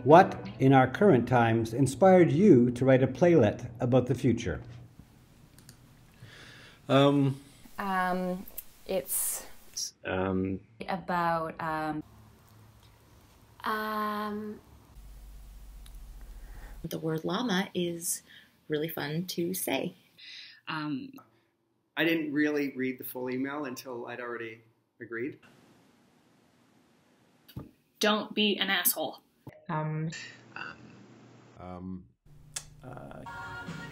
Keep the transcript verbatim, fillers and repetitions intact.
What, in our current times, inspired you to write a playlet about the future? Um, um, it's um, about um, Um, the word llama is really fun to say. Um, I didn't really read the full email until I'd already agreed. Don't be an asshole. Um, um, uh,